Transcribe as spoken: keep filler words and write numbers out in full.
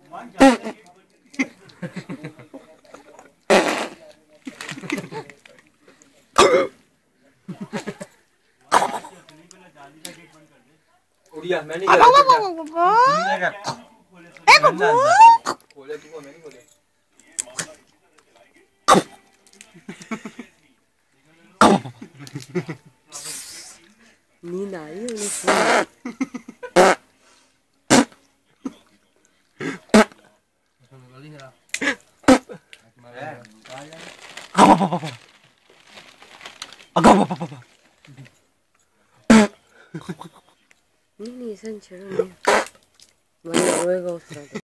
उड़िया मैं नहीं कर खोले तू मैं नहीं खोले नींद आ रही है उन्हें नहीं नहीं ऐसा नहीं छोड़ो नहीं रोएगा उस तरह